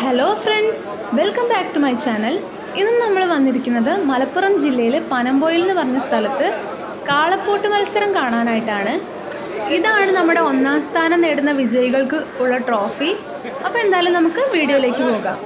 Hello friends, welcome back to my channel. ഇന്ന് നമ്മൾ വന്നിരിക്കുന്നത് മലപ്പുറം ജില്ലയിലെ പനമ്പൊയിൽ എന്ന് പറഞ്ഞ സ്ഥലത്ത് കാളപ്പൂട്ട് മത്സരം കാണാനായിട്ടാണ്. ഇതാണ് നമ്മുടെ ഒന്നാം സ്ഥാനം നേടുന്ന വിജയികൾക്ക് ഉള്ള ട്രോഫി. അപ്പോൾ എന്തായാലും നമുക്ക് വീഡിയോയിലേക്ക് പോകാം.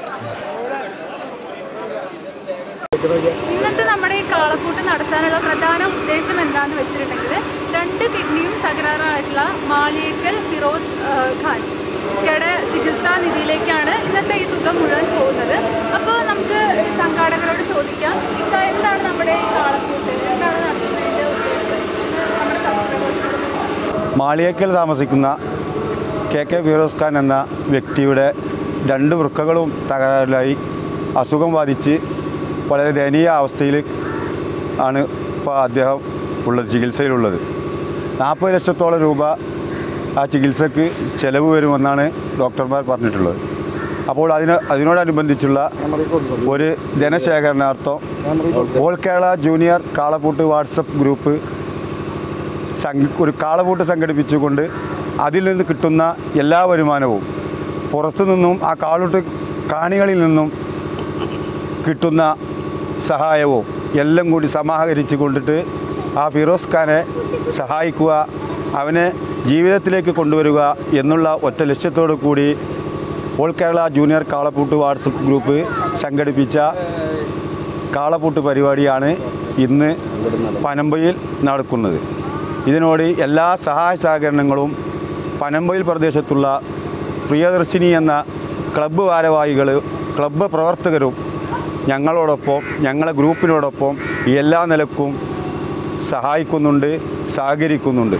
ഇന്നത്തെ നമ്മുടെ ഈ കാളപ്പൂട്ട് നടത്താനുള്ള പ്രധാന ഉദ്ദേശം എന്താണെന്ന് വെച്ചിട്ടുണ്ടെങ്കിൽ, 2 കിഡ്നിയും തകരാറായിട്ടുള്ള മാളിയേക്കൽ ഫിറോസ് ഖാൻ യുടെ ചികിത്സാ നിധിയിലേക്കാണ് ഇന്നത്തെ ഈ തുക മുഴുവൻ പോകുന്നത്. അപ്പോൾ നമുക്ക് സംഘാടകരോട് ചോദിക്കാം, എന്താണ് നമ്മുടെ ഈ കാളപ്പൂട്ട്, എന്താണ് നടത്തുന്നതിൻ്റെ ഉദ്ദേശം? നമ്മുടെ സബ്സ്ക്രൈബേഴ്സിനോട്. മാളിയേക്കൽ താമസിക്കുന്ന കെ ഫിറോസ് ഖാൻ എന്ന വ്യക്തിയുടെ 2 വൃക്കകളും തകരാറിലായി അസുഖം ബാധിച്ച് വളരെ ദയനീയ അവസ്ഥയിൽ ആണ് ഇപ്പോൾ അദ്ദേഹം ഉള്ളത്, ചികിത്സയിലുള്ളത്. 40 ലക്ഷത്തോളം രൂപ ആ ചികിത്സക്ക് ചിലവ് വരുമെന്നാണ് ഡോക്ടർമാർ പറഞ്ഞിട്ടുള്ളത്. അപ്പോൾ അതിനോടനുബന്ധിച്ചുള്ള ഒരു ധനശേഖരണാർത്ഥം ഓൾ കേരള ജൂനിയർ കാളപ്പൂട്ട് വാട്സപ്പ് ഗ്രൂപ്പ് ഒരു കാളപ്പൂട്ട് സംഘടിപ്പിച്ചുകൊണ്ട് അതിൽ നിന്ന് കിട്ടുന്ന എല്ലാ വരുമാനവും പുറത്തു നിന്നും ആ കാളൂട്ട് കാണികളിൽ നിന്നും കിട്ടുന്ന സഹായവും എല്ലാം കൂടി സമാഹരിച്ച് കൊണ്ടിട്ട് ആ ഫിറോസ് ഖാനെ സഹായിക്കുക, അവനെ ജീവിതത്തിലേക്ക് കൊണ്ടുവരിക എന്നുള്ള ഒറ്റ ലക്ഷ്യത്തോടു കൂടി ഓൾ കേരള ജൂനിയർ കാളപ്പൂട്ട് വാട്സപ്പ് ഗ്രൂപ്പ് സംഘടിപ്പിച്ച കാളപ്പൂട്ട് പരിപാടിയാണ് ഇന്ന് പനമ്പൊയിൽ നടക്കുന്നത്. ഇതിനോട് എല്ലാ സഹായ സഹകരണങ്ങളും പനമ്പൊയിൽ പ്രദേശത്തുള്ള പ്രിയദർശിനി എന്ന ക്ലബ്ബ് ഭാരവാഹികൾ, ക്ലബ്ബ് പ്രവർത്തകരും ഞങ്ങളോടൊപ്പം, ഞങ്ങളെ ഗ്രൂപ്പിനോടൊപ്പം എല്ലാ നിലക്കും സഹായിക്കുന്നുണ്ട്, സഹകരിക്കുന്നുണ്ട്.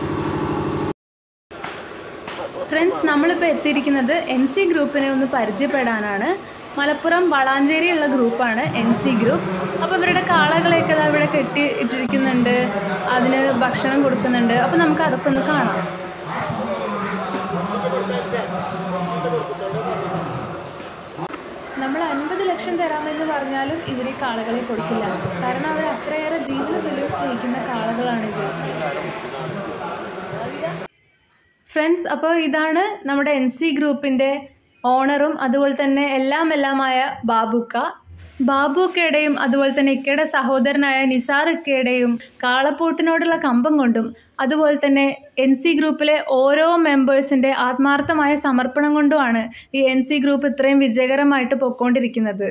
ഫ്രണ്ട്സ്, നമ്മളിപ്പോൾ എത്തിയിരിക്കുന്നത് NC ഗ്രൂപ്പിനെ ഒന്ന് പരിചയപ്പെടാനാണ്. മലപ്പുറം വളാഞ്ചേരിയുള്ള ഗ്രൂപ്പാണ് NC ഗ്രൂപ്പ്. അപ്പോൾ ഇവരുടെ കാളകളെയൊക്കെ ഇവിടെ കെട്ടി ഇട്ടിരിക്കുന്നുണ്ട്, അതിന് ഭക്ഷണം കൊടുക്കുന്നുണ്ട്. അപ്പോൾ നമുക്ക് അതൊക്കെ ഒന്ന് കാണാം. നമ്മൾ 50 ലക്ഷം തരാമെന്ന് പറഞ്ഞാലും ഇവർ ഈ കാളകളെ കൊടുക്കില്ല. കാരണം അവർ അത്രയേറെ ജീവന വില സ്നേഹിക്കുന്ന കാളകളാണിത്. ഫ്രണ്ട്സ്, അപ്പോൾ ഇതാണ് നമ്മുടെ NC ഗ്രൂപ്പിൻ്റെ ഓണറും അതുപോലെ തന്നെ എല്ലാമായ ബാബുക്കയുടെയും അതുപോലെ തന്നെ ഇക്കയുടെ സഹോദരനായ നിസാർ ഇക്കയുടെയും കാളപ്പൂട്ടിനോടുള്ള കമ്പം കൊണ്ടും അതുപോലെ തന്നെ NC ഗ്രൂപ്പിലെ ഓരോ മെമ്പേഴ്സിൻ്റെ ആത്മാർത്ഥമായ സമർപ്പണം കൊണ്ടുമാണ് ഈ NC ഗ്രൂപ്പ് ഇത്രയും വിജയകരമായിട്ട് പൊയ്ക്കൊണ്ടിരിക്കുന്നത്.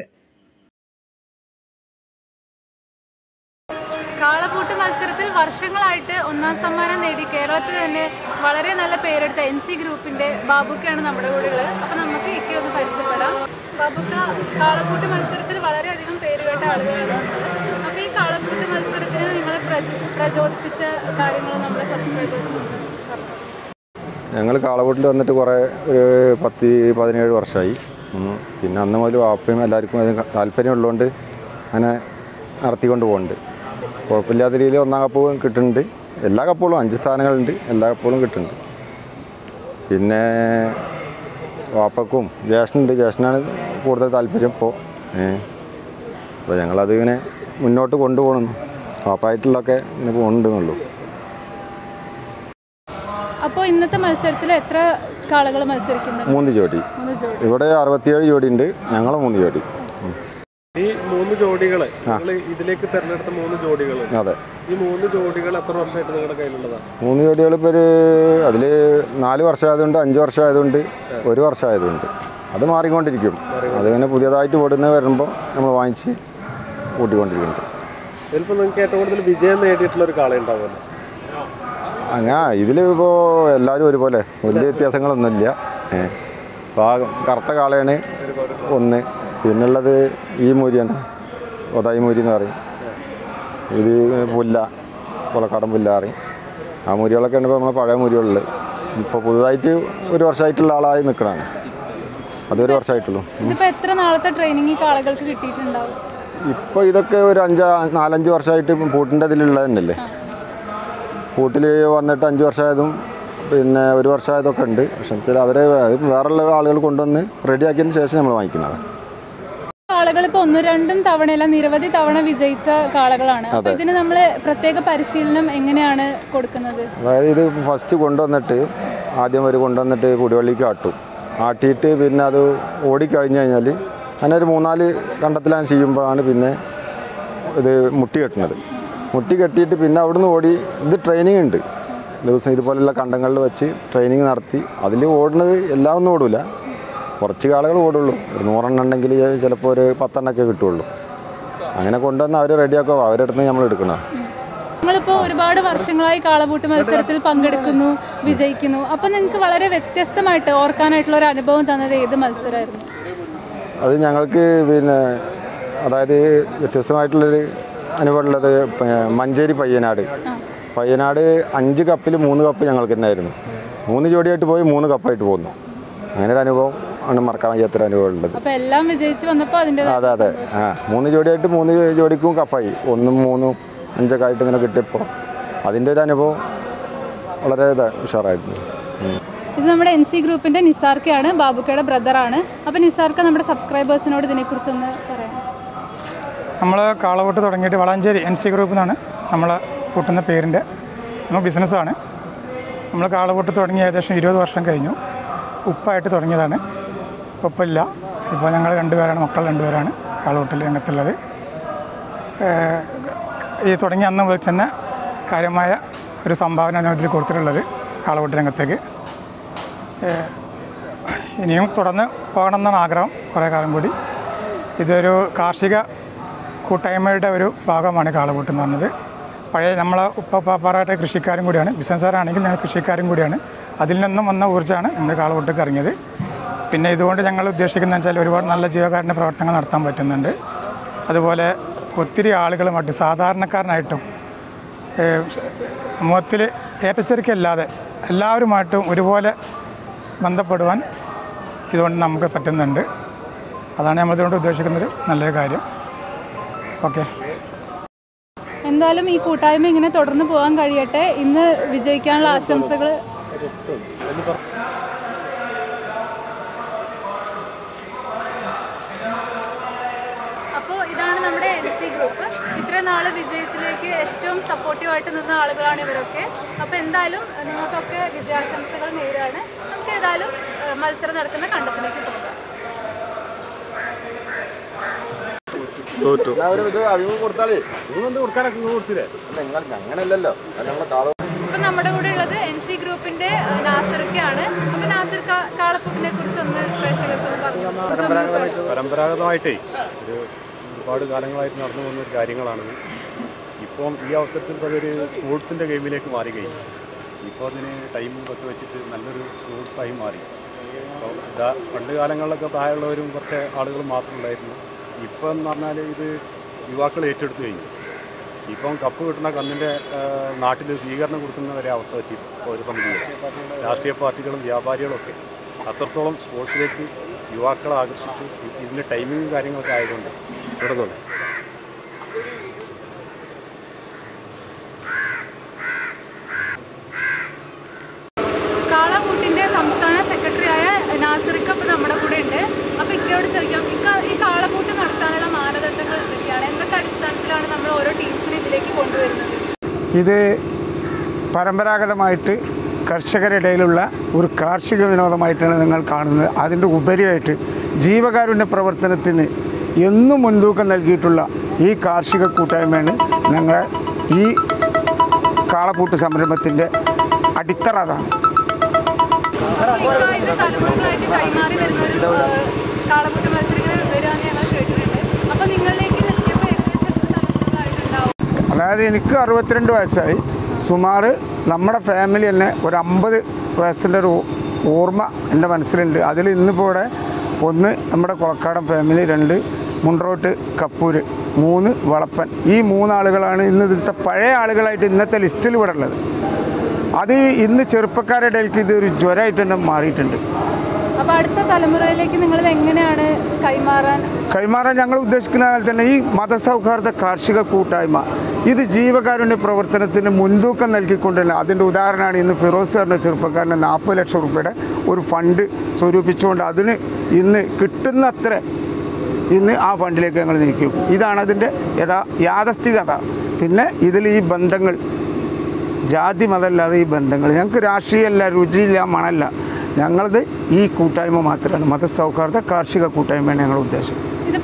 കാളപ്പൂട്ട് മത്സരത്തിൽ വർഷങ്ങളായിട്ട് 1ാം സമ്മാനം നേടി കേരളത്തിൽ തന്നെ വളരെ നല്ല പേരെടുത്ത NC ഗ്രൂപ്പിൻ്റെ ബാബുക്കയാണ് നമ്മുടെ കൂടെ ഉള്ളത്. അപ്പോൾ നമുക്ക് ഇക്കെ ഒന്ന് പരിചയപ്പെടാം. ബാബുക്ക, കാളപ്പൂട്ട് മത്സരത്തിൽ വളരെയധികം പേരുകേട്ട ആളുകളാണ്. അപ്പോൾ ഈ കാളപ്പൂട്ട് മത്സരത്തിന് നിങ്ങളെ പ്രചോദിപ്പിച്ച കാര്യങ്ങൾ നമ്മുടെ സബ്സ്ക്രൈബേഴ്സിന്. ഞങ്ങൾ കാളപ്പൂട്ടിൽ വന്നിട്ട് ഒരു 17 വർഷമായി. പിന്നെ അന്ന് മുതൽ വാപ്പയും എല്ലാവർക്കും അതിന് താല്പര്യമുള്ളതുകൊണ്ട് അങ്ങനെ നടത്തിക്കൊണ്ട് പോകുന്നുണ്ട്. കുഴപ്പമില്ലാത്ത രീതിയിൽ 1ാം കപ്പ് കിട്ടുന്നുണ്ട്. എല്ലാ കപ്പുകളും 5 സ്ഥാനങ്ങളുണ്ട്, എല്ലാ കപ്പുകളും കിട്ടുന്നുണ്ട്. പിന്നെ വാപ്പക്കും ജ്യേഷ്ഠനാണ് കൂടുതൽ താല്പര്യം ഇപ്പോൾ. അപ്പോൾ ഞങ്ങളതിങ്ങനെ മുന്നോട്ട് കൊണ്ടുപോകണം. വാപ്പായിട്ടുള്ളതൊക്കെ ഇങ്ങനെ പോകുന്നുണ്ടെന്നുള്ളൂ. അപ്പോൾ ഇന്നത്തെ മത്സരത്തിൽ എത്ര കാളകൾ മത്സരിക്കുന്നുണ്ട്? 3 ജോഡി. ഇവിടെ 67 ജോഡി ഉണ്ട്, ഞങ്ങൾ 3 ജോഡി. ഈ 3 ജോഡികളെ ഇതിലേക്ക് തെരഞ്ഞെടുത്ത 3 ജോഡികൾ. അതെ. ഈ 3 ജോഡികൾ എത്ര വർഷമായിട്ട് നിങ്ങളുടെ കയ്യിലുള്ളതാണ്? 3 ജോഡികൾ ഇപ്പോൾ അതിൽ 4 വർഷമായതുകൊണ്ട്, 5 വർഷമായതുകൊണ്ട്, 1 വർഷമായതുകൊണ്ട് അത് മാറിക്കൊണ്ടിരിക്കും. അതിങ്ങനെ പുതിയതായിട്ട് ഓടുന്ന വരുമ്പോൾ നമ്മൾ വാങ്ങിച്ച് കൂട്ടിക്കൊണ്ടിരിക്കുന്നുണ്ട്. ഇതിലിപ്പോൾ നിങ്ങൾക്ക് ഏറ്റവും കൂടുതൽ വിജയം നേടിയിട്ടുള്ളൊരു കാള ഉണ്ടാവുമല്ലോ? അങ്ങനെ ഇതിലിപ്പോൾ എല്ലാവരും ഒരുപോലെ, വലിയ വ്യത്യാസങ്ങളൊന്നുമില്ല. അപ്പോൾ ആ കറുത്ത കാളയാണ് ഒന്ന്. പിന്നുള്ളത് ഈ മൂരിയാണ്, ഒതായി മൂരി എന്ന് പറയും. ഇത് പുലക്കാടൻ പുല്ല പറയും. ആ മൂരികളൊക്കെ ഉണ്ട്. ഇപ്പോൾ നമ്മളെ പഴയ മൂരികളുള്ളത്. ഇപ്പോൾ പുതുതായിട്ട് 1 വർഷമായിട്ടുള്ള ആളായി നിൽക്കണതാണ്. അത് 1 വർഷമായിട്ടുള്ളൂ. ഇതിപ്പോൾ എത്ര നാളത്തെ ട്രെയിനിങ് ഈ കാളകൾക്ക് കിട്ടിയിട്ടുണ്ടാവും? ഇപ്പോൾ ഇതൊക്കെ ഒരു 4-5 വർഷമായിട്ട് പൂട്ടിൻ്റെ ഇതിലുള്ളത് തന്നെയല്ലേ. പൂട്ടിൽ വന്നിട്ട് 5 വർഷമായതും പിന്നെ 1 വർഷമായതൊക്കെ ഉണ്ട്. പക്ഷെ ചില അവരെ വേറെയുള്ള ആളുകൾ കൊണ്ടുവന്ന് റെഡിയാക്കിയതിന് ശേഷം നമ്മൾ വാങ്ങിക്കുന്നത്. കാളകൾ ഇപ്പോൾ 1-2 തവണയല്ല, നിരവധി തവണ വിജയിച്ച കാളകളാണ്. അപ്പോൾ ഇതിന് നമ്മൾ പ്രത്യേക പരിശീലനം എങ്ങനെയാണ് കൊടുക്കുന്നത്? അതായത് ഇത് ഫസ്റ്റ് കൊണ്ടുവന്നിട്ട് ആദ്യം കൊണ്ടുവന്നിട്ട് കുടിവള്ളിക്ക് കാട്ടും. ആട്ടിയിട്ട് പിന്നെ അത് ഓടിക്കഴിഞ്ഞ് കഴിഞ്ഞാൽ അങ്ങനെ ഒരു 3-4 കണ്ടത്തിലാണ് ചെയ്യുമ്പോഴാണ് പിന്നെ ഇത് മുട്ടി കെട്ടുന്നത്. മുട്ടി കെട്ടിയിട്ട് പിന്നെ അവിടുന്ന് ഓടി ഇത് ട്രെയിനിങ് ഉണ്ട് ദിവസം ഇതുപോലെയുള്ള കണ്ടങ്ങളിൽ വെച്ച് ട്രെയിനിങ് നടത്തി അതിൽ ഓടുന്നത് എല്ലാം ഒന്നും ഓടില്ല, കുറച്ച് ആളുകൾ ഓടുള്ളൂ. ഒരു 100 എണ്ണം ഉണ്ടെങ്കിൽ ചിലപ്പോൾ ഒരു 10 എണ്ണമൊക്കെ കിട്ടുള്ളൂ. അങ്ങനെ കൊണ്ടുവന്ന് അവർ റെഡിയാക്കുക, അവരുടെ അടുത്ത് നമ്മൾ എടുക്കണം. നിങ്ങളിപ്പോൾ ഒരുപാട് വർഷങ്ങളായി കാളപൂട്ട് മത്സരത്തിൽ പങ്കെടുക്കുന്നു, വിജയിക്കുന്നു. അപ്പം നിങ്ങൾക്ക് വളരെ വ്യത്യസ്തമായിട്ട് ഓർക്കാനായിട്ടുള്ള ഒരു അനുഭവം തന്നത് ഏത് മത്സരമായിരുന്നു? അത് ഞങ്ങൾക്ക് പിന്നെ അതായത് വ്യത്യസ്തമായിട്ടുള്ളൊരു അനുഭവം ഉള്ളത് മഞ്ചേരി പയ്യനാട് 5 കപ്പിൽ 3 കപ്പ് ഞങ്ങൾക്ക് തന്നെ ആയിരുന്നു. 3 ജോഡിയായിട്ട് പോയി 3 കപ്പായിട്ട് പോന്നു. അങ്ങനെ ഒരു അനുഭവം ആണ് മറക്കാൻ വയ്യാത്തൊരു അനുഭവം ഉള്ളത്. അപ്പോൾ എല്ലാം വിജയിച്ച് വന്നപ്പോൾ അതിൻ്റെ അതെ 3 ജോഡിയായിട്ട് 3 ജോഡിക്കും കപ്പായി 1, 3, 5 ഒക്കെ ആയിട്ട് ഇങ്ങനെ കിട്ടിയപ്പോൾ അതിൻ്റെ ഒരു അനുഭവം വളരെ ഉഷാറായിരുന്നു. ഇത് നമ്മുടെ NC ഗ്രൂപ്പിൻ്റെ നിസാർക്കയാണ്, ബാബുക്കയുടെ ബ്രദറാണ്. അപ്പോൾ നിസാർക്ക നമ്മുടെ സബ്സ്ക്രൈബേഴ്സിനോട് ഇതിനെക്കുറിച്ചൊന്ന് പറയാം. നമ്മൾ കാളപൂട്ട് തുടങ്ങിയിട്ട് വളാഞ്ചേരി NC ഗ്രൂപ്പിൽ നിന്നാണ് നമ്മൾ കൂട്ടുന്ന പേരിൻ്റെ നമ്മൾ ബിസിനസ്സാണ്. നമ്മൾ കാളപൂട്ട് തുടങ്ങി ഏകദേശം 20 വർഷം കഴിഞ്ഞു. ഉപ്പായിട്ട് തുടങ്ങിയതാണ്, ഉപ്പില്ല. ഇപ്പോൾ ഞങ്ങൾ 2 പേരാണ്, മക്കൾ 2 പേരാണ് കാളപൂട്ടിൽ രംഗത്തുള്ളത്. ഈ തുടങ്ങിയ അന്ന് മുതൽ തന്നെ കാര്യമായ ഒരു സംഭാവന ഇതിൽ കൊടുത്തിട്ടുള്ളത് കാളപൂട്ട് രംഗത്തേക്ക്. ഇനിയും തുടർന്ന് പോകണം എന്നാണ് ആഗ്രഹം കുറേ കാലം കൂടി. ഇതൊരു കാർഷിക കൂട്ടായ്മയുടെ ഒരു ഭാഗമാണ് കാളപൂട്ട് എന്ന് പറഞ്ഞത്. പഴയ നമ്മളെ ഉപ്പാപ്പാറായിട്ട് കൃഷിക്കാരും കൂടിയാണ്, ബിസിനസ്സുകാരാണെങ്കിൽ ഞങ്ങൾ കൃഷിക്കാരും കൂടിയാണ്. അതിൽ നിന്നും വന്ന ഊർജ്ജമാണ് നമ്മൾ കാളപൂട്ടിലേക്ക് ഇറങ്ങിയത്. പിന്നെ ഇതുകൊണ്ട് ഞങ്ങൾ ഉദ്ദേശിക്കുന്നത് വെച്ചാൽ ഒരുപാട് നല്ല ജീവകാരുണ്യ പ്രവർത്തനങ്ങൾ നടത്താൻ പറ്റുന്നുണ്ട്. അതുപോലെ ഒത്തിരി ആളുകളുമായിട്ട് സാധാരണക്കാരനായിട്ടും സമൂഹത്തിൽ ഏറ്റച്ചേർക്കല്ലാതെ എല്ലാവരുമായിട്ടും ഒരുപോലെ ബന്ധപ്പെടുവാൻ ഇതുകൊണ്ട് നമുക്ക് പറ്റുന്നുണ്ട്. അതാണ് നമ്മളിതുകൊണ്ട് ഉദ്ദേശിക്കുന്നൊരു നല്ലൊരു കാര്യം. ഓക്കെ, എന്തായാലും ഈ കൂട്ടായ്മ ഇങ്ങനെ തുടർന്ന് പോകാൻ കഴിയട്ടെ. ഇന്ന് വിജയിക്കാനുള്ള ആശംസകൾ. അപ്പോൾ ഇതാണ് നമ്മുടെ NC ഗ്രൂപ്പ്. ഇത്രയും നാൾ വിജയത്തിലേക്ക് ഏറ്റവും സപ്പോർട്ടീവായിട്ട് നിന്ന ആളുകളാണ് ഇവരൊക്കെ. അപ്പോൾ എന്തായാലും നിങ്ങൾക്കൊക്കെ വിജയാശംസകൾ നേരാണ്. നമുക്ക് ഏതായാലും മത്സരം നടക്കുന്ന കണ്ടത്തിലേക്ക് പോകാം. ഇപ്പൊ നമ്മുടെ കൂടെ ഉള്ളത് NC ഗ്രൂപ്പിന്റെ നാസിർക്കാണ്. അപ്പൊ നാസിർ, കാളപ്പൂട്ടിനെ കുറിച്ചൊന്ന് പ്രേക്ഷകർക്ക് പറഞ്ഞു. പരമ്പരാഗതമായിട്ടേ ഒരുപാട് കാലങ്ങളായിട്ട് നടന്നു പോകുന്ന ഒരു കാര്യങ്ങളാണ്. ഇപ്പം ഈ അവസരത്തിൽ അതൊരു സ്പോർട്സിൻ്റെ ഗെയിമിലേക്ക് മാറി കഴിഞ്ഞു. ഇപ്പോൾ അതിന് ടൈമും ഒക്കെ വെച്ചിട്ട് നല്ലൊരു സ്പോർട്സായി മാറി. അപ്പോൾ പണ്ട് കാലങ്ങളിലൊക്കെ പ്രായമുള്ളവരും കുറച്ച് ആളുകൾ മാത്രമുണ്ടായിരുന്നു. ഇപ്പം എന്ന് പറഞ്ഞാൽ ഇത് യുവാക്കൾ ഏറ്റെടുത്ത് കഴിഞ്ഞു. ഇപ്പം കപ്പ് കിട്ടുന്ന കന്നിൻ്റെ നാട്ടിൽ സ്വീകരണം കൊടുക്കുന്ന വരെ അവസ്ഥ പറ്റി ഒരു സമിതി. രാഷ്ട്രീയ പാർട്ടികളും വ്യാപാരികളും ഒക്കെ അത്രത്തോളം സ്പോർട്സിലേക്ക് യുവാക്കളെ ആകർഷിച്ചു. ഇതിൻ്റെ ടൈമിങ്ങും കാര്യങ്ങളൊക്കെ ആയതുകൊണ്ട് തുടങ്ങുന്നു. കാളപൂട്ടിന്റെ സംസ്ഥാന സെക്രട്ടറിയായ നാസിർക്ക് അപ്പോൾ നമ്മുടെ കൂടെ ഉണ്ട്. അപ്പോൾ ഇക്കയോട് ചോദിക്കാം, ഈ കാളപൂട്ട് നടത്താനുള്ള മാനദണ്ഡങ്ങൾ എന്തൊക്കെയാണ്? എന്തൊക്കെ അടിസ്ഥാനത്തിലാണ് നമ്മൾ ഓരോ ടീംസിനെ ഇതിലേക്ക് കൊണ്ടുവരുന്നത്? ഇത് പരമ്പരാഗതമായിട്ട് കർഷകരുടെ ഇടയിലുള്ള ഒരു കാർഷിക വിനോദമായിട്ടാണ് നിങ്ങൾ കാണുന്നത്. അതിൻ്റെ ഉപരിയായിട്ട് ജീവകാരുണ്യ പ്രവർത്തനത്തിന് എന്നും മുൻതൂക്കം നൽകിയിട്ടുള്ള ഈ കാർഷിക കൂട്ടായ്മയാണ് ഞങ്ങളെ ഈ കാളപൂട്ട് സംരംഭത്തിൻ്റെ അടിത്തറ. അതാണ് ഇത് തലമുറകളായിട്ട് കൈമാറി വരുന്ന ഒരു കാളപൂട്ട് മത്സരങ്ങൾ വരികയാണെന്ന് ഞങ്ങൾ കേട്ടിട്ടുണ്ട്. അപ്പോൾ നിങ്ങളിലേക്ക് എത്തിയപ്പോൾ ഏകദേശം തലമുറകളായിട്ടുണ്ടാവും? അതായത് എനിക്ക് 62 വയസ്സായി. സുമാർ നമ്മുടെ ഫാമിലി തന്നെ ഒരു 50 വയസ്സിൻ്റെ ഒരു ഓർമ്മ എൻ്റെ മനസ്സിലുണ്ട്. അതിൽ ഇന്നിപ്പോൾ ഇവിടെ 1 നമ്മുടെ കൊളക്കാടൻ ഫാമിലി, 2 മുണ്ട്രോട്ട് കപ്പൂര്, 3 വളപ്പൻ. ഈ 3 ആളുകളാണ് ഇന്ന് ഇതിലത്തെ പഴയ ആളുകളായിട്ട് ഇന്നത്തെ ലിസ്റ്റിൽ ഇവിടെ ഉള്ളത്. അത് ഇന്ന് ചെറുപ്പക്കാരുടെ ഇടയിലേക്ക് ഇതൊരു ജ്വരമായിട്ട് തന്നെ മാറിയിട്ടുണ്ട്. അപ്പോൾ അടുത്ത തലമുറയിലേക്ക് നിങ്ങളിത് എങ്ങനെയാണ് കൈമാറാൻ ഞങ്ങൾ ഉദ്ദേശിക്കുന്ന പോലെ തന്നെ ഈ മതസൗഹാർദ്ദ കാർഷിക കൂട്ടായ്മ ഇത് ജീവകാരുണ്യ പ്രവർത്തനത്തിന് മുൻതൂക്കം നൽകിക്കൊണ്ടല്ല. അതിൻ്റെ ഉദാഹരണമാണ് ഇന്ന് ഫിറോസ് സാറിൻ്റെ ചെറുപ്പക്കാരന് 40 ലക്ഷം രൂപയുടെ ഒരു ഫണ്ട് സ്വരൂപിച്ചുകൊണ്ട് അതിന് ഇന്ന് കിട്ടുന്നത്ര ഇന്ന് ആ ഫണ്ടിലേക്ക് ഞങ്ങൾ നീക്കും. ഇതാണ് അതിൻ്റെ യാഥാസ്ഥികത. പിന്നെ ഇതിൽ ഈ ബന്ധങ്ങൾ ജാതി മതമല്ലാതെ ഈ ബന്ധങ്ങൾ ഞങ്ങൾക്ക് രാഷ്ട്രീയമല്ല, രുചിയില്ല, മണമല്ല. ഞങ്ങളത് ഈ കൂട്ടായ്മ മാത്രമാണ്, മതസൗഹാർദ്ദ കാർഷിക കൂട്ടായ്മയാണ് ഞങ്ങളുടെ ഉദ്ദേശം.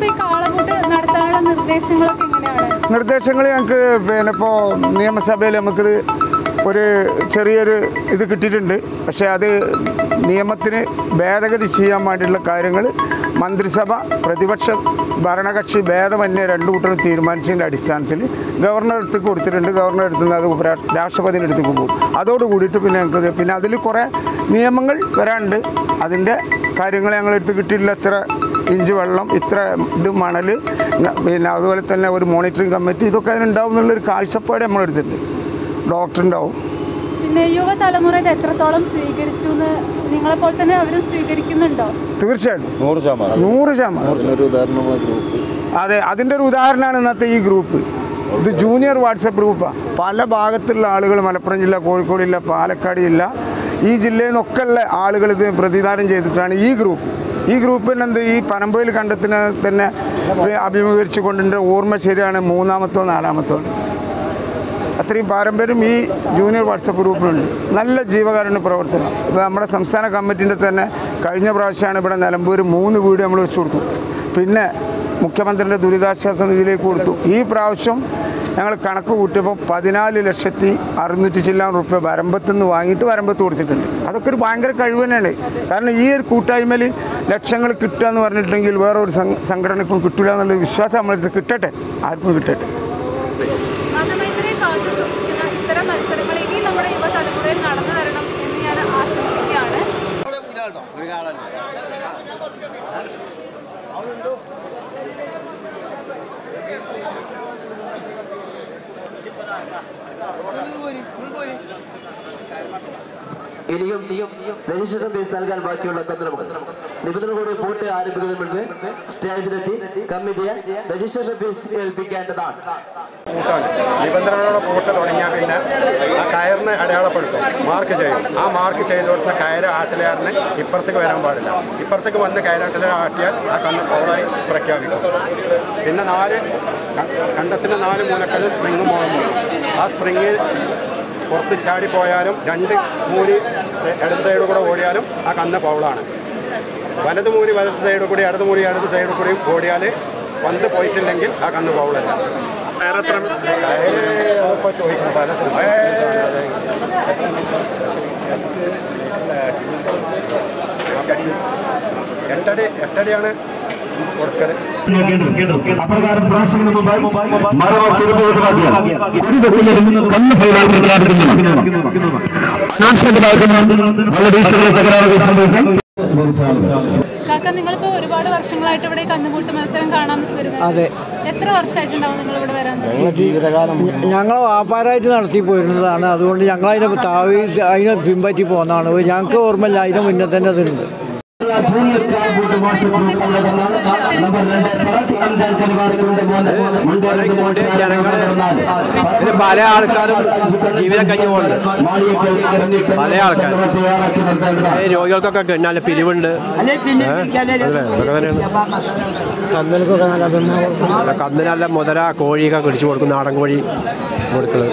നിർദ്ദേശങ്ങൾ ഞങ്ങൾക്ക് പിന്നെ ഇപ്പോൾ നിയമസഭയിൽ നമുക്കിത് ഒരു ചെറിയൊരു ഇത് കിട്ടിയിട്ടുണ്ട്. പക്ഷേ അത് നിയമത്തിന് ഭേദഗതി ചെയ്യാൻ വേണ്ടിയിട്ടുള്ള കാര്യങ്ങൾ മന്ത്രിസഭ പ്രതിപക്ഷ ഭരണകക്ഷി ഭേദമന്യേ രണ്ടു കൂട്ടരും തീരുമാനിച്ചതിൻ്റെ അടിസ്ഥാനത്തിൽ ഗവർണർ അടുത്ത് കൊടുത്തിട്ടുണ്ട്. ഗവർണർ എടുത്തുനിന്ന് അത് രാഷ്ട്രപതിയുടെ അടുത്തേക്ക് പോകും. അതോടുകൂടിയിട്ട് പിന്നെ ഞങ്ങൾക്ക് പിന്നെ അതിൽ കുറേ നിയമങ്ങൾ വരാനുണ്ട്. അതിൻ്റെ കാര്യങ്ങൾ ഞങ്ങളെടുത്ത് കിട്ടിയിട്ടില്ല. ഇത്ര ഇഞ്ച് വെള്ളം, ഇത്ര ഇത് മണൽ, പിന്നെ അതുപോലെ തന്നെ ഒരു മോണിറ്ററിംഗ് കമ്മിറ്റി, ഇതൊക്കെ അതിനുണ്ടാവും എന്നുള്ളൊരു കാഴ്ചപ്പാട് നമ്മളെടുത്തിട്ടുണ്ട്. ഡോക്ടർ ഉണ്ടാവും. പിന്നെ യുവതലമുറ ഇത് എത്രത്തോളം സ്വീകരിച്ചു എന്ന് നിങ്ങളെപ്പോലെ തന്നെ അവരും സ്വീകരിക്കുന്നുണ്ടോ? തീർച്ചയായിട്ടും 100%. അതെ, അതിൻ്റെ ഒരു ഉദാഹരണമാണ് ഇന്നത്തെ ഈ ഗ്രൂപ്പ്. ഇത് ജൂനിയർ വാട്സപ്പ് ഗ്രൂപ്പാണ്. പല ഭാഗത്തുള്ള ആളുകൾ, മലപ്പുറം ജില്ല, കോഴിക്കോട് ജില്ല, പാലക്കാട് ജില്ല, ഈ ജില്ലയിൽ നിന്നൊക്കെ ഉള്ള ആളുകൾ ഇത് പ്രതിദാനം ചെയ്തിട്ടാണ് ഈ ഗ്രൂപ്പ്. ഈ ഗ്രൂപ്പിന് എന്ത് ഈ പനമ്പയിൽ കണ്ടെത്തിനെ തന്നെ അഭിമുഖീകരിച്ചു കൊണ്ടിൻ്റെ ഓർമ്മ ശരിയാണ് 3-ാമത്തോ 4-ാമത്തോ. അത്രയും പാരമ്പര്യം ഈ ജൂനിയർ വാട്സപ്പ് ഗ്രൂപ്പിലുണ്ട്. നല്ല ജീവകാരുണ്യ പ്രവർത്തനം. ഇപ്പോൾ നമ്മുടെ സംസ്ഥാന കമ്മിറ്റിൻ്റെ തന്നെ കഴിഞ്ഞ പ്രാവശ്യമാണ് ഇവിടെ നിലമ്പൂർ 3 വീട് നമ്മൾ വെച്ച് കൊടുത്തു. പിന്നെ മുഖ്യമന്ത്രിയുടെ ദുരിതാശ്വാസ നിധിയിലേക്ക് കൊടുത്തു. ഈ പ്രാവശ്യം ഞങ്ങൾ കണക്ക് കൂട്ടിയപ്പോൾ 14,600,000 ചില്ലാൻ റുപ്യ വരമ്പത്ത് നിന്ന് വാങ്ങിയിട്ട് വരമ്പത്ത് കൊടുത്തിട്ടുണ്ട്. അതൊക്കെ ഒരു ഭയങ്കര കഴിവ് തന്നെയാണ്. കാരണം ഈ ഒരു കൂട്ടായ്മയിൽ ലക്ഷങ്ങൾ കിട്ടുക എന്ന് പറഞ്ഞിട്ടുണ്ടെങ്കിൽ വേറെ ഒരു സംഘടനക്കും കിട്ടില്ല എന്നുള്ളൊരു വിശ്വാസം നമ്മളടുത്ത് കിട്ടട്ടെ, ആർക്കും കിട്ടട്ടെ. ഇത്തരം മത്സരങ്ങൾ ഇനി നമ്മുടെ യുവതലമുറയിൽ നടന്നു വരണം എന്ന് ഞാൻ ആശംസിക്കുകയാണ്. ഇനിയും രജിസ്ട്രേഷൻ ഫീസ് നൽകാൻ ബാക്കിയുള്ള നിബന്ധനകളോടെ വോട്ട് ആരംഭിക്കുന്നതിന് മുൻപ് സ്റ്റേജിലെത്തി കമ്മിറ്റിയെ രജിസ്ട്രേഷൻ ഫീസ് ഏൽപ്പിക്കേണ്ടതാണ്. നിബന്ധനകളോടെ വോട്ട് തുടങ്ങിയാൽ പിന്നെ ആ കയറിനെ അടയാളപ്പെടുത്തും, മാർക്ക് ചെയ്യും. ആ മാർക്ക് ചെയ്ത് കൊടുത്ത കയറ് ആട്ടിലാറിന് ഇപ്പുറത്തേക്ക് വരാൻ പാടില്ല. ഇപ്പുറത്തേക്ക് വന്ന് കയറാട്ടിലെ ആട്ടിയാൽ ആ കണ്ണ് പൗളായി പ്രഖ്യാപിക്കും. പിന്നെ കണ്ടത്തിൻ്റെ 4 മൂലക്കല്ല് സ്പ്രിങ്ങും മുളകും. ആ സ്പ്രിങ് പുറത്ത് ചാടിപ്പോയാലും 2 മൂരി ഇടത് സൈഡിൽ കൂടെ ഓടിയാലും ആ കണ്ണ് പൗളാണ്. വലത് മൂരി വലത് സൈഡിൽ കൂടി ഇടത് മൂരി ഇടത് സൈഡിൽ കൂടി ഓടിയാൽ പന്ത് പോയിട്ടില്ലെങ്കിൽ ആ കണ്ണ് പൗളല്ല. ഇപ്പോൾ ചോദിക്കണം പല 8 കൊടുക്കല്. അപ്രകാരം നിങ്ങളിപ്പോ ഒരുപാട് വർഷങ്ങളായിട്ട് ഇവിടെ കന്നുകൂട്ട് മത്സരം കാണാൻ വരുന്നത്. അതെ. എത്ര വർഷമായിട്ടുണ്ടാവും നിങ്ങൾ ഇവിടെ വരാൻ? ഞങ്ങൾ വ്യാപാരമായിട്ട് നടത്തി പോരുന്നതാണ്. അതുകൊണ്ട് ഞങ്ങൾ അതിനെ പിൻപറ്റി പോകുന്നതാണ്. ഞങ്ങൾക്ക് ഓർമ്മയില്ല, അതിന് മുന്നേ തന്നെ അതുണ്ട്. പല ആൾക്കാരും ജീവിതം കഴിഞ്ഞു പോകുന്നുണ്ട്. പല ആൾക്കാരും രോഗികൾക്കൊക്കെ നല്ല പിരിവുണ്ട്. കന്ന് നല്ല മുതല കോഴിയൊക്കെ കടിച്ചു കൊടുക്കും, നാടൻ കോഴി കൊടുക്കുന്നത്.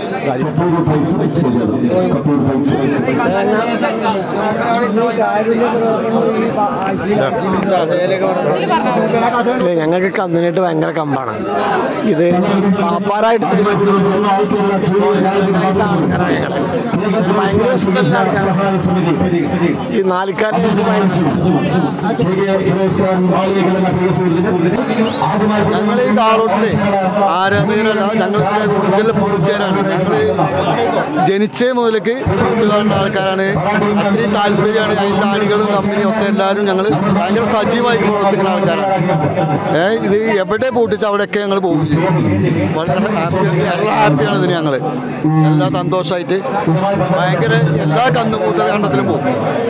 ഞങ്ങൾക്ക് കന്നിനായിട്ട് ഭയങ്കര കമ്പാണ്. ഇത് വ്യാപാരമായിട്ട് ഈ 4 ഞങ്ങൾ ഈ കാളോട്ടിലെ ആരാധകരല്ല, ഞങ്ങൾക്ക് കൂടുതൽ പൂട്ടുകാരാണ്. ഞങ്ങൾ ജനിച്ചേ മുതലേക്ക് പൂട്ട് കാണുന്ന ആൾക്കാരാണ്. അത്രയും താല്പര്യമാണ്. അതിൻ്റെ ആണികളും കമ്പനിയും ഒക്കെ എല്ലാവരും ഞങ്ങൾ ഭയങ്കര സജീവമായിട്ട് പ്രവർത്തിക്കുന്ന ആൾക്കാരാണ്. ഇത് എവിടെ പൂട്ടിച്ച് അവിടെയൊക്കെ ഞങ്ങൾ പോകും. വളരെ ഹാപ്പിയാണ് ഇതിന്. ഞങ്ങൾ എല്ലാ സന്തോഷമായിട്ട് ഭയങ്കര എല്ലാ കന്നുകൂട്ട കണ്ടത്തിലും പോകും.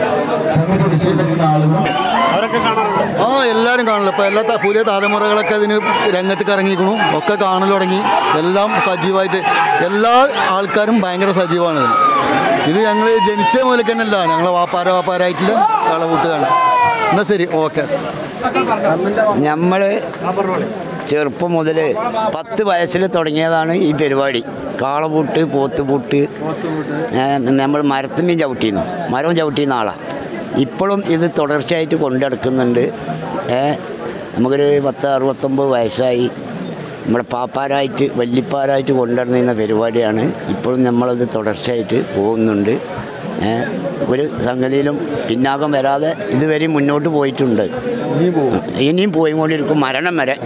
എല്ലാവരും കാണില്ല. ഇപ്പോൾ എല്ലാ പുതിയ തലമുറകളൊക്കെ അതിന് രംഗത്തേക്ക് ഇറങ്ങിയിരിക്കുന്നു, ഒക്കെ കാണൽ തുടങ്ങി. എല്ലാം സജീവമായിട്ട് എല്ലാ ആൾക്കാരും ഭയങ്കര സജീവമാണ് ഇതിന്. ഇത് ഞങ്ങൾ ജനിച്ച മുതലേക്ക് തന്നെ അല്ല, ഞങ്ങൾ വ്യാപാരമായിട്ടുള്ള കളകൂട്ടുകയാണ്. എന്നാൽ ശരി, ഓക്കെ. നമ്മൾ ചെറുപ്പം മുതൽ 10 വയസ്സിൽ തുടങ്ങിയതാണ് ഈ പരിപാടി. കാളപൂട്ട്, പോത്തുപൂട്ട്. നമ്മൾ മരത്തിൻ്റെയും മരവും ചവിട്ടിയുന്ന ആളാണ്. ഇപ്പോഴും ഇത് തുടർച്ചയായിട്ട് കൊണ്ടെടുക്കുന്നുണ്ട്. നമുക്കൊരു 60-69 വയസ്സായി. നമ്മുടെ പാപ്പാരായിട്ട് വല്യപ്പാരായിട്ട് കൊണ്ടുവരുന്ന പരിപാടിയാണ്. ഇപ്പോഴും നമ്മളത് തുടർച്ചയായിട്ട് പോകുന്നുണ്ട്. ഒരു സംഗതിയിലും പിന്നാക്കം വരാതെ ഇതുവരെ മുന്നോട്ട് പോയിട്ടുണ്ട്. ഇനിയും പോയിക്കൊണ്ടിരിക്കും മരണം വരെ.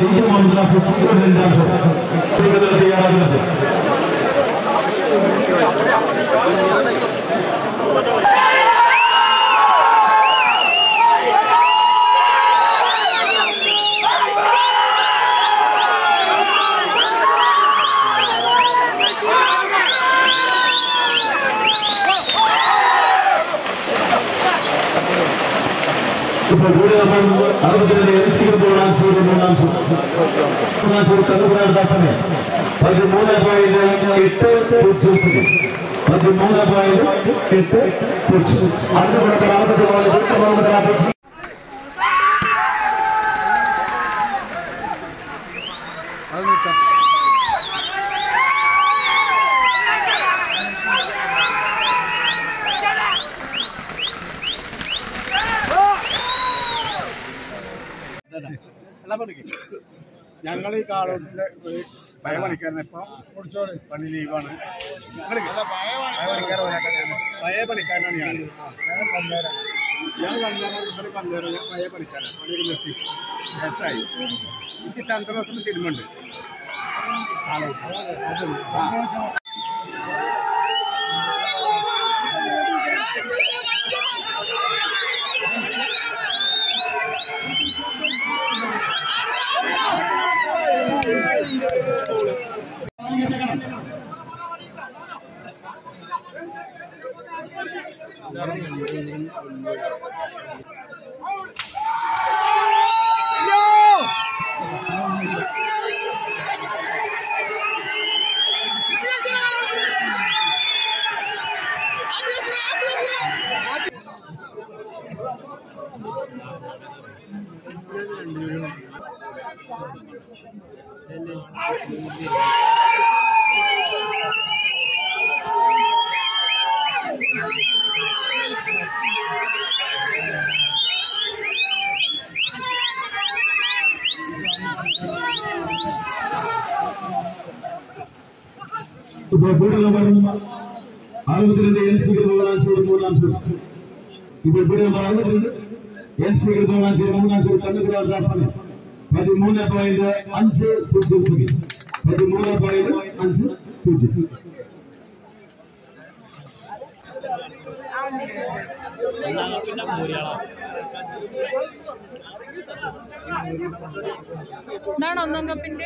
ഞങ്ങൾ ഈ കാളൂട്ടിലെ പഴയ പണിക്കാരനെ ഇപ്പം പണി ലീവാണ്. പഴയ പണിക്കാരനാണ് ഞാൻ. പന്തേരം പഴയ പണിക്കാരൻ പണിയൊക്കെ നിർത്തി വയസ്സായി. എനിക്ക് ചന്ദ്രദോഷം സിനിമ ഉണ്ട്. ഇപ്പോൾ പൂർണ്ണ 62 NC മൂന്നാം ഇപ്പോൾ പൂർണ്ണ 62 NC മൂന്നാം കന്നുകുളാസാണ് 13.50 13.50. ഇതാണ് ഒന്നാം കപ്പിന്റെ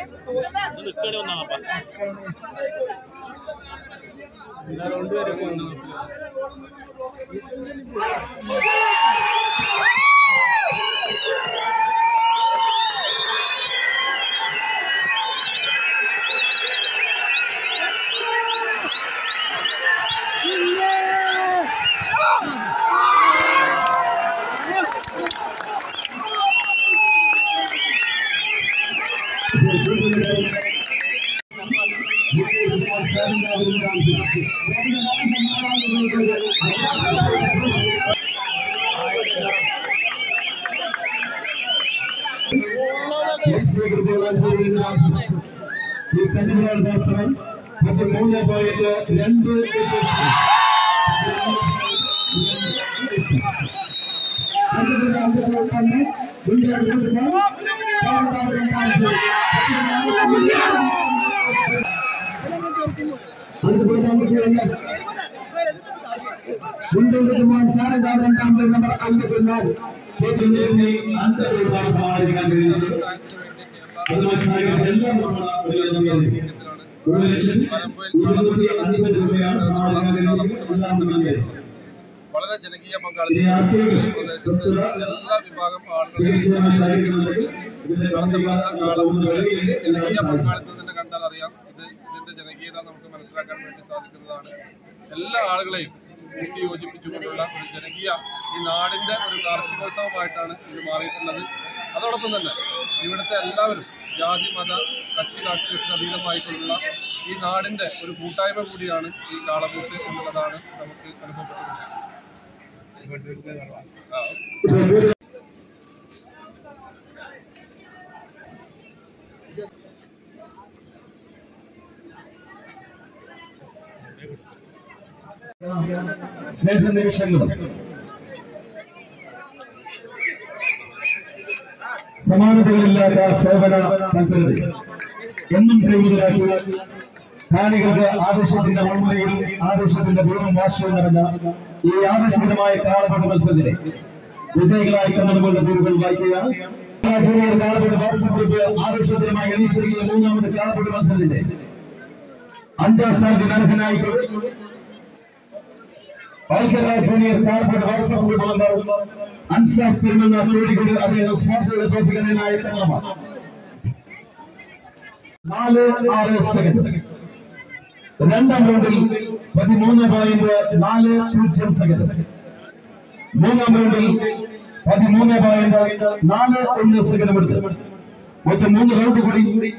വളരെ ജനകീയ പങ്കാളിത്തം എല്ലാ വിഭാഗം ജനകീയ പങ്കാളിത്തത്തിന്റെ കണ്ടാൽ അറിയാം. ഇതിന്റെ ജനകീയത നമുക്ക് മനസ്സിലാക്കാൻ വേണ്ടി സാധിക്കുന്നതാണ്. എല്ലാ ആളുകളെയും കൂട്ടി യോജിപ്പിച്ചുകൊണ്ടുള്ള ഒരു ജനകീയ ഈ നാടിന്റെ ഒരു കാർഷികോത്സവമായിട്ടാണ് ഇത് മാറിയിട്ടുള്ളത്. അതോടൊപ്പം തന്നെ ഇവിടുത്തെ എല്ലാവരും ജാതി മത കക്ഷി രാഷ്ട്രീയത്തിന് അതീതമായിട്ടുള്ള ഈ നാടിന്റെ ഒരു കൂട്ടായ്മ കൂടിയാണ് ഈ കാളകൂട്ട് എന്നുള്ളതാണ് നമുക്ക് അനുഭവപ്പെട്ടുകൊണ്ടിരിക്കുന്നത്. സ്നേഹനിമിഷങ്ങളും സമാനതകളില്ലാത്ത സേവന താല്പര്യത എന്നും കൈമുതലാക്കി കാണികൾക്ക് ആവേശത്തിന്റെ മുൻമുറയിൽ ആവേശത്തിന്റെ പൂർവ്വം വാശിയും നിറഞ്ഞ ഈ ആവേശകരമായ കാളപട്ട് മത്സരത്തിലെ വിജയികളായി കന്നഡകളുടെ പേരുകൾ വായിക്കുകയാണ്. ജൂനിയർ കാളപട്ട് വാട്സ്ആപ്പ് ഗ്രൂപ്പ് ആവേശകരമായി എണീച്ചിരിക്കുന്ന മൂന്നാമത് കാളപട്ട് മത്സരത്തിന്റെ 5ാം സ്ഥാനത്തിന് അർഹനായി ജൂനിയർ കാളപട്ട് വാട്സ്ആപ്പ് ഗ്രൂപ്പ് അംഗം അൻസാഫ് പെരുമണ്ണ കോഴിക്കോട് അദ്ദേഹം സ്പോൺസർ ചെയ്ത ട്രോഫിക്കാരനായ 4-6 സെക്കൻഡ്. രണ്ടാം റൗണ്ടിൽ 13.40 സെക്കൻഡ്. മൂന്നാം റൗണ്ടിൽ 13.41 സെക്കൻഡ് എടുത്ത് മൊത്തം 3 റൗണ്ട് കൂടി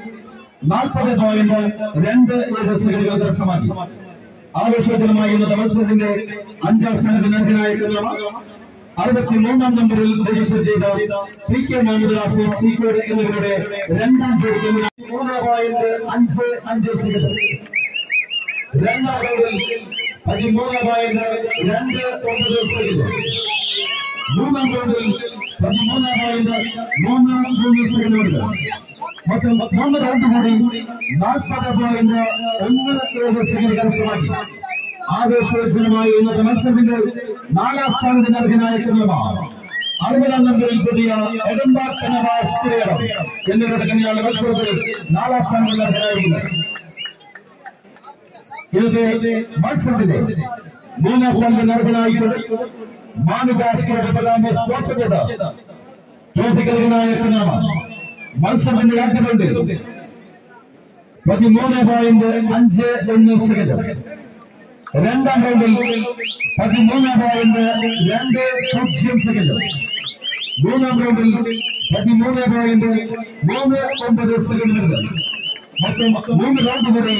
40.27 സെക്കൻഡുകൾ കരസ്ഥമാക്കി. ആവേശകരമായി ഇന്നത്തെ മത്സരത്തിന്റെ 5ാം സ്ഥാനത്തിന് അർഹനായ 63ാം നമ്പറിൽ രജിസ്റ്റർ ചെയ്ത പി കെ മുഹമ്മദ് റാഫി ചീക്കോട് എന്നിവരുടെ രണ്ടാം ജോഡിക്ക് 3.55 സെക്കൻഡ്. രണ്ടാം റൗണ്ടിൽ 13.29 സെക്കൻഡ്. മൂന്നാം റൗണ്ടിൽ 13.33 സെക്കൻഡ് എടുത്ത് മൊത്തം 3 റൗണ്ട് കൂടി 40.17 സെക്കൻഡ് കരസ്ഥമാക്കി. ആവേശോജ്വലമായ ഇന്നത്തെ മത്സരത്തിന്റെ 4ാം സ്ഥാനത്തിന് അർഹനായ 60ാം നമ്പറിൽ പുതിയ എഡംബാർക്ക് നവാസ് കുരേറം എന്നിവരുടെ കന്യാള മത്സരത്തിൽ 4ാം സ്ഥാനത്തിന് അർഹനായിരിക്കുന്നത്. ഇന്നത്തെ മത്സരത്തിന്റെ 3ാം സ്ഥാനത്തിന് അർഹനായിക്കൊണ്ട് മാനുകാസ് സ്പോർട്സ് ചെയ്ത ട്രോഫിക്കർഹനായ മത്സരത്തിന്റെ ആദ്യ റൗണ്ടിൽ 13.51 സെക്കൻഡ്. രണ്ടാം റൗണ്ടിൽ 13.20 സെക്കൻഡ്. മൂന്നാം റൗണ്ടിൽ 13.39 സെക്കൻഡ് എടുത്ത് മൊത്തം 3 റൗണ്ട് കൂടി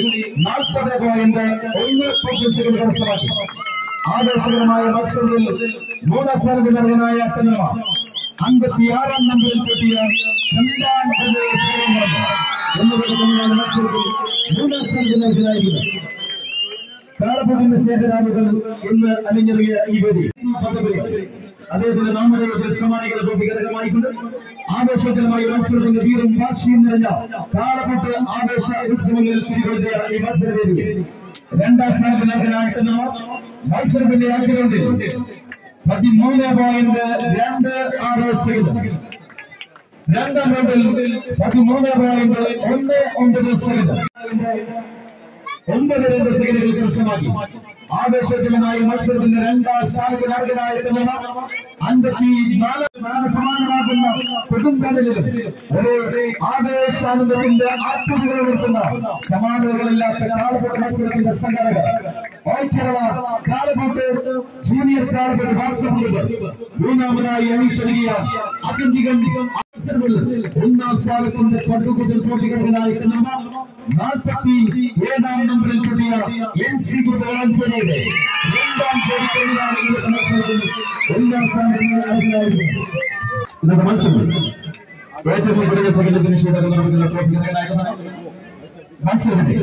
40.10 സെക്കൻഡ് കരസ്ഥമാക്കി. ആവേശകരമായ മത്സരത്തിൽ 3ാം സ്ഥാനത്തിന് അർഹനായ 56ാം നമ്പറിൽ കിട്ടിയ സന്താൻ പ്രദേശ് എന്നിവരുടെ മത്സരത്തിൽ 3ാം സ്ഥാനത്തിന് അർഹനായിരിക്കുന്നത്. കാളപട്ടിന്റെ സ്നേഹരാമുകൾ ഇന്ന് അണിഞ്ഞിറങ്ങിയ ഈ വേദി അദ്ദേഹത്തിന്റെ നാമധേയത്തിൽ സമ്മാനിക്കുന്ന ട്രോഫികരമായിക്കൊണ്ട് ആവേശകരമായ മത്സരത്തിന്റെ വീറും വാശിയും നിറഞ്ഞ കാളപട്ട് ആവേശ ഉത്സവങ്ങളിൽ തിരികൊളുത്തിയ ഈ മത്സരവേദി 2ാം സ്ഥാനത്തിന് അർഹനായ മത്സരത്തിന്റെ ആദ്യ റൗണ്ടിൽ 13.26 സെക്കൻഡ്. രണ്ടാം റൗണ്ടിൽ 13.19 സെക്കൻഡ്. 9 സെക്കൻഡുകൾ കരസ്ഥമാക്കി. ആവേശകരമായ മത്സരത്തിന്റെ 2ാം സ്ഥാനത്തിന് അർഹനായ 54 സമാനമാകുന്ന കൊടുങ്കടലിലും ഒരു ആവേശാനന്ദത്തിന്റെ ആത്മകൾ നിർത്തുന്ന സമാനതകളില്ലാത്ത കാളപട്ട് മത്സരത്തിന്റെ സംഘാടകർ കേരള കാളപട്ട് ജൂനിയർ കാളപട്ട് വാട്സ്ആപ്പ് ഗ്രൂപ്പ് മൂന്നാമതായി അണിയിച്ചൊരുങ്ങിയ അത്യന്തികം 1ാം സ്ഥാനത്തിന്റെ പട്ടുകൂട്ടൽ ട്രോഫികരനായ 47ാം നമ്പറിൽ കിട്ടിയ NC ഗ്രൂപ്പ് വളാഞ്ചേരിയുടെ രണ്ടാം ജോഡിക്കാണ് ഇന്നത്തെ മത്സരത്തിൽ 1ാം സ്ഥാനത്തിന് അർഹനായിരിക്കുന്നത്. ഇന്നത്തെ മത്സരം ഏറ്റവും കുറഞ്ഞ സെക്കൻഡിന് ശേഷം നടക്കുന്ന ട്രോഫികരനായ മത്സരത്തിന്റെ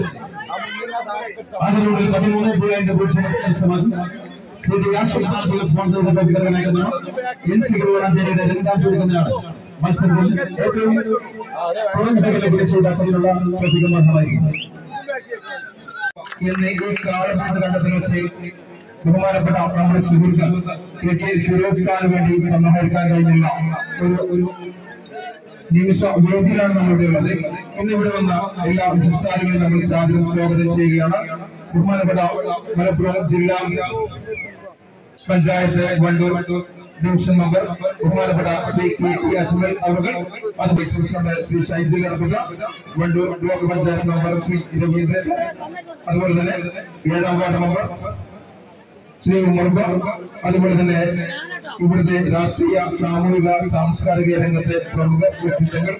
ആദ്യ റൗണ്ടിൽ 13.0 ശ്രീ രാഷ്ട്രീയ സ്പോൺസർ ട്രോഫികരനായ NC ഗ്രൂപ്പ് വളാഞ്ചേരിയുടെ രണ്ടാം ജോഡിക്കുന്നതാണ് മത്സരത്തിൽ ഏറ്റവും കുറഞ്ഞ സെക്കൻഡിന് ശേഷമുള്ള ട്രോഫികമായിരിക്കും. ഇന്ന് ഈ കാളപട്ട് കണ്ടത്തിൽ വെച്ച് ബഹുമാനപ്പെട്ട നമ്മുടെ സുഹൃത്ത് കെ ഫിറോസ് ഖാന് വേണ്ടി സമാഹരിക്കാൻ കഴിഞ്ഞുള്ള ഒരു നിമിഷ വേദിയിലാണ് നമ്മളിവിടെ ഉള്ളത്. ഇന്നിവിടെ വന്ന എല്ലാ വിശിഷ്ടാലുകളും നമ്മൾ സാദരം സ്വാഗതം ചെയ്യുകയാണ്. ബഹുമാനപ്പെട്ട മലപ്പുറം ജില്ലാ പഞ്ചായത്ത് വണ്ടൂർ ഡിവിഷൻ മെമ്പർ ബഹുമാനപ്പെട്ട ശ്രീ അജ്മൽ അവർ, അതുപോലെ ശ്രീ ഷൈജു കടപ്പുക, വണ്ടൂർ ബ്ലോക്ക് പഞ്ചായത്ത് മെമ്പർ ശ്രീ രവീന്ദ്രൻ, അതുപോലെ തന്നെ 7ാം വാർഡ് മെമ്പർ ശ്രീ ഉമർബ, അതുപോലെ തന്നെ ഇവിടുത്തെ രാഷ്ട്രീയ സാമൂഹിക സാംസ്കാരിക രംഗത്തെ പ്രമുഖ വ്യക്തിത്വങ്ങൾ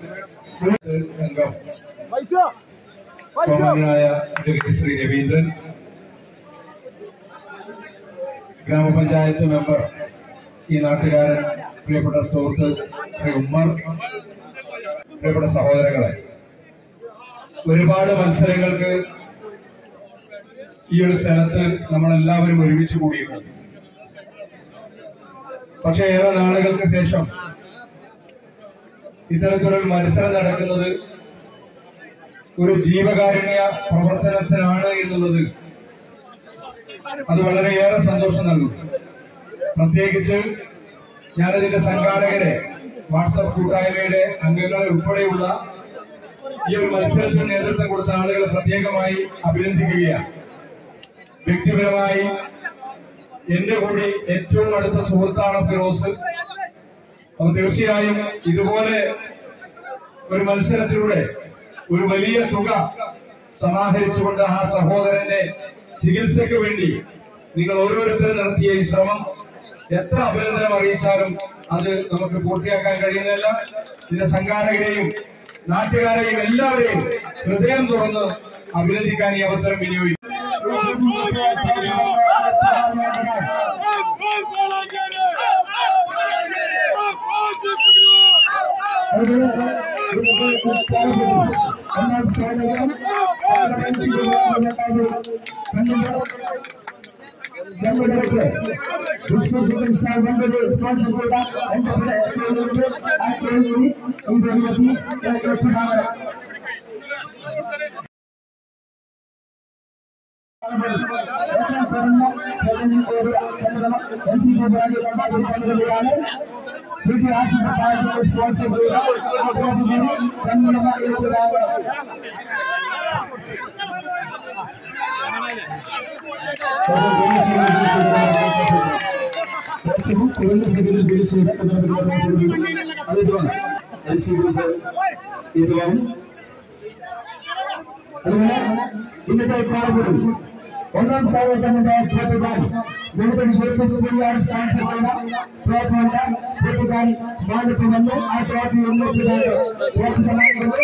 ശ്രീ രവീന്ദ്രൻ, ഗ്രാമപഞ്ചായത്ത് മെമ്പർ ഈ നാട്ടുകാരൻ, പ്രിയപ്പെട്ട സുഹൃത്ത് ശ്രീ ഉമ്മർ, പ്രിയപ്പെട്ട സഹോദരങ്ങളെ, ഒരുപാട് മത്സരങ്ങൾക്ക് ഈ ഒരു സ്ഥലത്ത് നമ്മളെല്ലാവരും ഒരുമിച്ച് കൂടിയിട്ടുണ്ട്. പക്ഷേ ഏറെ നാളുകൾക്ക് ശേഷം ഇത്തരത്തിലൊരു മത്സരം നടക്കുന്നത് ഒരു ജീവകാരുണ്യ പ്രവർത്തനത്തിനാണ് എന്നുള്ളത് അത് വളരെയേറെ സന്തോഷം നൽകും. പ്രത്യേകിച്ച് ഞാനതിന്റെ സംഘാടകരെ, വാട്സപ്പ് കൂട്ടായ്മയുടെ അംഗങ്ങളെ ഉൾപ്പെടെയുള്ള ഈ ഒരു മത്സരത്തിന് നേതൃത്വം കൊടുത്ത ആളുകളെ പ്രത്യേകമായി അഭിനന്ദിക്കുകയാണ്. വ്യക്തിപരമായി എന്റെ കൂടി ഏറ്റവും അടുത്ത സുഹൃത്താണ് ഫിറോസ്. അപ്പൊ തീർച്ചയായും ഇതുപോലെ ഒരു മത്സരത്തിലൂടെ ഒരു വലിയ തുക സമാഹരിച്ചുകൊണ്ട് ആ സഹോദരന്റെ ചികിത്സയ്ക്ക് വേണ്ടി നിങ്ങൾ ഓരോരുത്തരും നടത്തിയ ഈ ശ്രമം എത്ര അഭിനന്ദനം അറിയിച്ചാലും അത് നമുക്ക് പൂർത്തിയാക്കാൻ കഴിയുന്നില്ല. ഇതിന്റെ സംഘാടകരെയും നാട്ടുകാരെയും എല്ലാവരെയും ഹൃദയം തുറന്ന് അഭിനന്ദിക്കാൻ ഈ അവസരം വിനിയോഗിക്കും. ഒന്നാം സ്ഥാനത്തുണ്ടായ പ്രതികാരി നമ്മുടെ യൂസഫ് കൂടിയാണ് സ്ഥാനത്തുള്ള പ്രതികാരി മാനിപ്പ് വന്നു. ആ ട്രോഫി ഒന്നിച്ചിട്ടുണ്ട്. ട്രോഫി സമ്മാനിക്കുന്നു.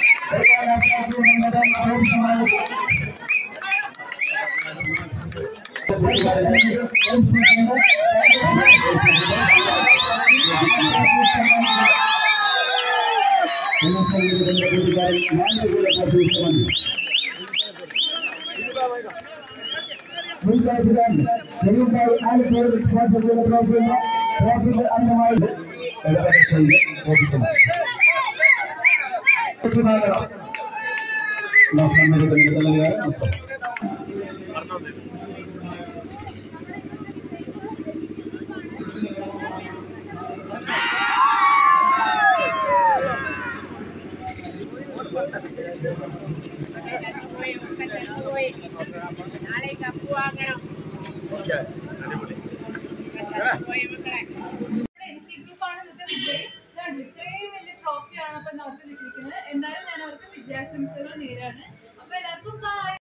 ഇത്രയും വലിയ ട്രോഫിയാണ് അപ്പൊ നമുക്ക് കിട്ടിയിരിക്കുന്നത്. എന്തായാലും ഞാൻ അവർക്ക് വിജയാശംസകൾ നേരാണ്. അപ്പൊ എല്ലാവർക്കും